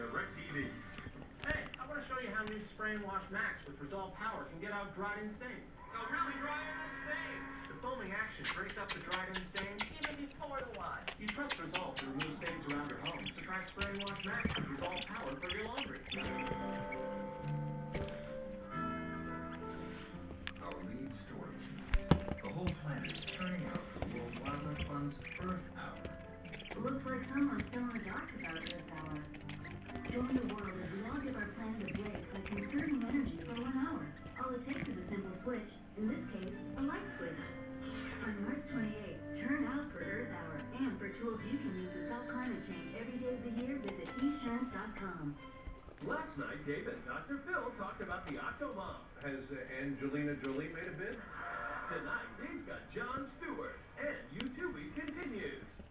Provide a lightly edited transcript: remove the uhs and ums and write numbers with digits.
DirecTV. Hey, I want to show you how new Spray and Wash Max with Resolve Power can get out dried-in stains. No, really drying the stains. The foaming action breaks up the dried-in stain even before the wash. You trust Resolve to remove stains around your home, so try Spray and Wash Max with Resolve Power for your laundry. Our lead story. The whole planet is turning out for World Wildlife Fund's Earth Hour. Looks like someone's still in the dark about Earth Hour. Join the world as we all give our planet a break by conserving energy for 1 hour. All it takes is a simple switch. In this case, a light switch. On March 28th, turn out for Earth Hour. And for tools you can use to stop climate change every day of the year, visit esurance.com. Last night, Dave and Dr. Phil talked about the Octomom. Has Angelina Jolie made a bid? Tonight, Dave's got Jon Stewart, and U2 Week continues.